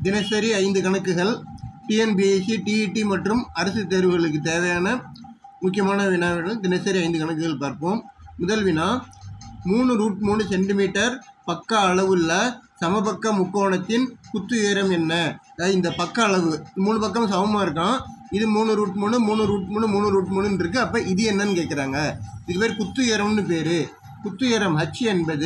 தினசரி 5 கணக்குகள் TNPSC, TET மற்றும் அரசு தேர்வுகளுக்கு தேவையான முக்கியமான வினாவினால் தினசரி 5 கணக்குகள் பார்ப்போம். முதல் வினா, 3√3 சென்டிமீட்டர் பக்க அளவுள்ள சமபக்க முக்கோணத்தின் குத்து உயரம் என்ன? இந்த பக்க அளவு 3 பக்கம் சமமாக இருக்கும். இது 3√3 3√3 3√3 இருக்குது. அப்போ இது என்னன்னு கேட்குறாங்க. இது பேர் குத்து உயரம்னு பேர். குத்து உயரம் H என்பது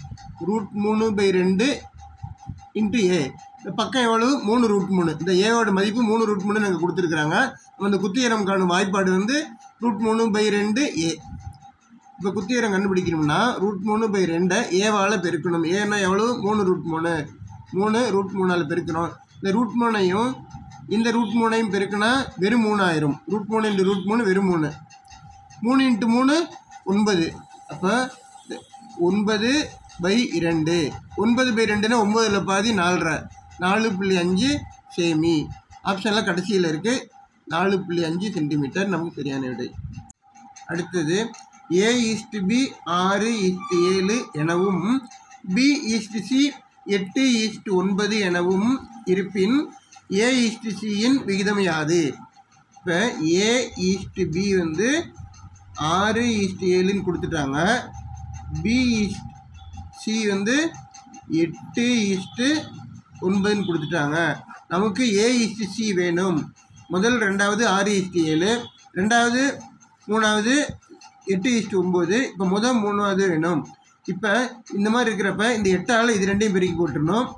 √3/2 இன்ட்டு ஏ. பக்கம் எவ்வளவு? 3√3. இந்த ஏவோட மதிப்பு 3√3 நாங்கள் கொடுத்துருக்குறாங்க. அந்த குத்துயரம் காணும் வாய்ப்பாடு வந்து √3/2 ஏ. இப்போ குத்துயரம் கண்டுபிடிக்கணும்னா √3/2 ஏவால் பெருக்கணும். ஏன்னா எவ்வளவு? 3√3. 3√3ஆல் பெருக்கணும். இந்த √3ஐயும் இந்த √3ஐயும் பெருக்கினா வெறும் 3 ஆயிரும். √3 × √3 வெறும் 3. 3 × 3 9. அப்போ 9/2. 9/2னா 9ல் பாதி 4.5. 4.5 செமி. ஆப்ஷனில் கடைசியில் இருக்குது. 4.5 சென்டிமீட்டர் நமக்கு சரியான விடை. அடுத்தது, A:B 6:7 எனவும் B:C 8:9 எனவும் இருப்பின் A:C விகிதம் யாது? இப்போ A:B வந்து 6:7 கொடுத்துட்டாங்க. B:C வந்து 8:9 கொடுத்துட்டாங்க. நமக்கு A:C வேணும். முதல் 2வது 6:7, 2வது 3வது 8:9. இப்போ முதல் 3வது வேணும். இப்போ இந்த மாதிரி இருக்கிறப்ப இந்த 8ஆல் இது ரெண்டையும் பெருக்கி போட்டுடணும்.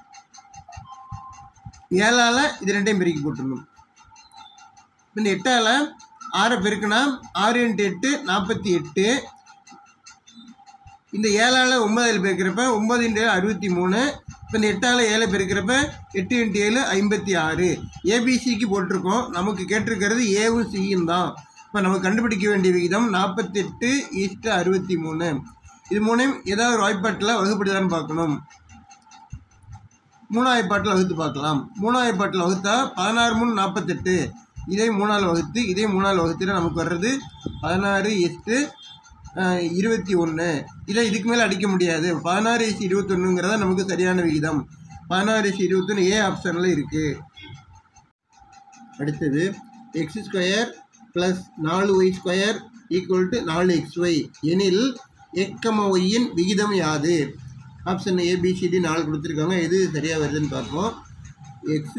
7ஆல் இது ரெண்டையும் பெருக்கி போட்டுடணும். இந்த 8ஆல் 6 பெருக்குனா 6 × 8 48. இந்த 7ஆல் 9 பெருக்கிறப்ப 9 × 63. இப்போ இந்த 8ஆல் 7 பெருக்கிறப்ப 8 × 7 56. ஏபிசிக்கு போட்டிருக்கோம். நமக்கு கேட்டிருக்கிறது ஏவும் சியும் தான். இப்போ நம்ம கண்டுபிடிக்க வேண்டிய விகிதம் 48:63. இது மூணையும் ஏதாவது ஒரு வாய்ப்பாட்டில் வகுப்படுதான்னு பார்க்கணும். 3 வாய்ப்பாட்டில் வகுத்து பார்க்கலாம். 3 வாய்ப்பாட்டில் வகுத்தா 16 3 48. இதே 3ஆல் வகுத்து இதே 3ஆல் வகுத்துனா நமக்கு வர்றது 16:21. இதை இதுக்கு மேலே அடிக்க முடியாது. 16:21ங்கிறத நமக்கு சரியான விகிதம். 16:21 ஏ ஆப்ஷனில் இருக்குது. அடுத்தது, x² + 4y² = 4xy எனில் x, yன் விகிதம் யாது? ஆப்ஷன் ABCD 4 கொடுத்துருக்காங்க. எது சரியாக வருதுன்னு பார்ப்போம். x²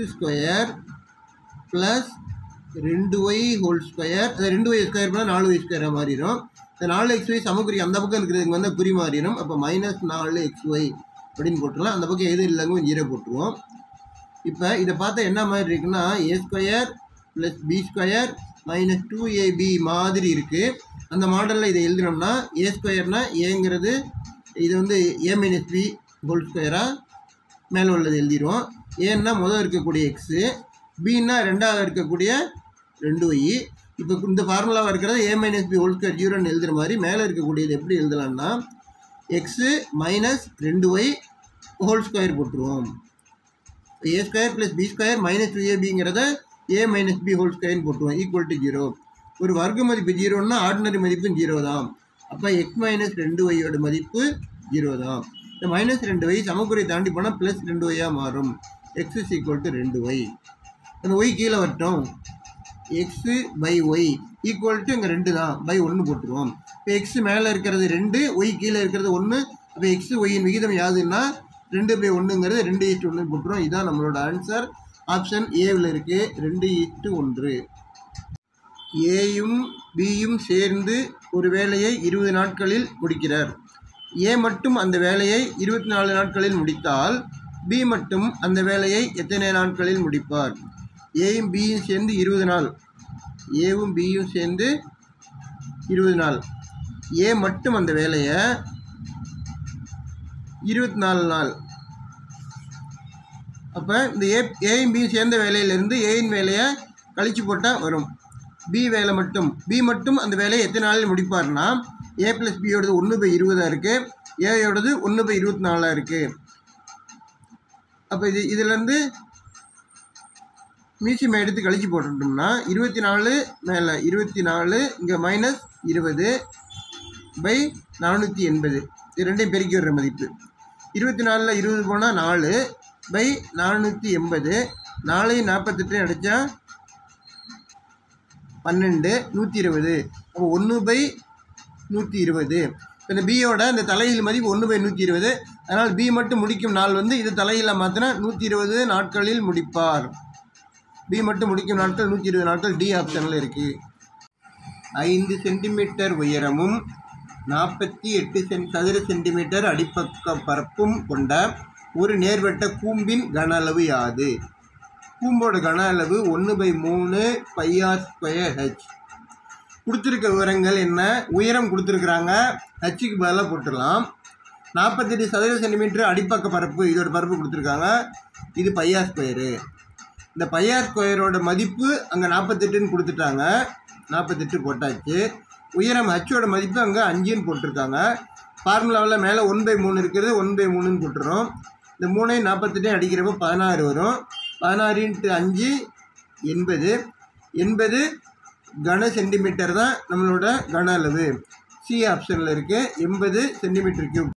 + 2y², 2y² 4y² மாறிடும். இந்த 4xy சமக்குறி அந்த பக்கம் இருக்கிறதுக்கு வந்து குறி மாறிடும். அப்போ -4xy அப்படின்னு போட்டுடலாம். அந்த பக்கம் எது இல்லைங்க 0 போட்டுருவோம். இப்போ இதை பார்த்தா என்ன மாதிரி இருக்குன்னா, a² + b² - 2ab மாதிரி இருக்குது. அந்த மாடலில் இதை எழுதினோம்னா a²னா ஏங்கிறது இது வந்து a-b² மேலே உள்ளது எழுதிடுவோம். ஏன்னா முதல் இருக்கக்கூடிய எக்ஸு, பின்னா 2வது இருக்கக்கூடிய 2y. இப்போ இந்த ஃபார்முலாவாக இருக்கிறது a-b² 0ன்னு எழுதுகிற மாதிரி மேலே இருக்கக்கூடியது எப்படி எழுதலாம்னா x - 2y² போட்டுருவோம். a² + b² - 2ab a - b² போட்டுருவோம் = 0. ஒரு வர்க்க மதிப்பு 0ன்னா ஆர்டினரி மதிப்பும் 0 தான். அப்போ x - 2yயோட மதிப்பு 0 தான். இந்த -2y சமக்குறை தாண்டி போனால் +2y மாறும். x = 2y. அந்த y கீழே வரட்டும். x/y = இங்கே 2 தான். /1 போட்டுருவோம். இப்போ x மேலே இருக்கிறது 2, y கீழே இருக்கிறது 1. அப்போ x, yயின் விகிதம் யாதுன்னா 2/1ங்கிறது 2:1 போட்டுருவோம். இதுதான் நம்மளோட ஆன்சர். ஆப்ஷன் ஏவில் இருக்குது 2:1. ஏயும் பியும் சேர்ந்து ஒரு வேலையை 20 நாட்களில் முடிக்கிறார். ஏ மட்டும் அந்த வேலையை 24 நாட்களில் முடித்தால் பி மட்டும் அந்த வேலையை எத்தனை நாட்களில் முடிப்பார்? ஏயும் பியும் சேர்ந்து 20 நாள். ஏவும் பியும் சேர்ந்து 20 நாள். ஏ மட்டும் அந்த வேலையை 24 நாள். அப்போ இந்த ஏயும் பியும் சேர்ந்த வேலையிலேருந்து ஏயின் வேலையை கழிச்சு போட்டால் வரும். பி மட்டும் அந்த வேலையை எத்தனை நாளில் முடிப்பார்னா a + பியோடது 1/20 இருக்குது. ஏயோடது 1/24 இருக்குது. அப்போ இதுலேருந்து மீசியம் எடுத்து கழிச்சு போட்டுட்டோம்னா 24 மேலே 24 இங்கே -20/480. இது ரெண்டையும் பெருக்கி வர்ற மதிப்பு. 24ல் 20 போனால் 4, பை 480. 4 48 அடித்தா 12, 120. அப்போ 1/120. இப்போ இந்த பியோட இந்த தலையில் மதிப்பு 1/120. அதனால் பி மட்டும் முடிக்கும் நாள் வந்து இது தலையில் மாற்றினா 120 நாட்களில் முடிப்பார். பி மட்டும் முடிக்கும் நாட்கள் 120 நாட்கள். டி ஆப்ஷனில் இருக்குது. 5 சென்டிமீட்டர் உயரமும் 48 சதுர சென்டிமீட்டர் அடிப்பக்க பரப்பும் கொண்ட ஒரு நேர்வட்ட கூம்பின் கன அளவு யாது? கூம்போட கன அளவு 1/3 πr²h. கொடுத்துருக்க விவரங்கள் என்ன? உயரம் கொடுத்துருக்குறாங்க, ஹச்சுக்கு பதிலாக போட்டுடலாம். 48 சதுர சென்டிமீட்டர் அடிப்பக்க பரப்பு, இதோட பரப்பு கொடுத்துருக்காங்க, இது πr². இந்த πr² மதிப்பு அங்கே 48ன்னு கொடுத்துட்டாங்க, 48 போட்டாச்சு. உயரம் ஹச்சோட மதிப்பு அங்கே 5ன்னு போட்டிருக்காங்க. ஃபார்முலாவில் மேலே 1/3 இருக்கிறது, 1/3ன்னு போட்டுறோம். இந்த 3 48 அடிக்கிறப்போ 16 வரும். 16 × 5 80. 80 கன சென்டிமீட்டர் தான் நம்மளோட கன அளவு. சி ஆப்ஷனில் இருக்குது, 80 சென்டிமீட்டர் கியூப்.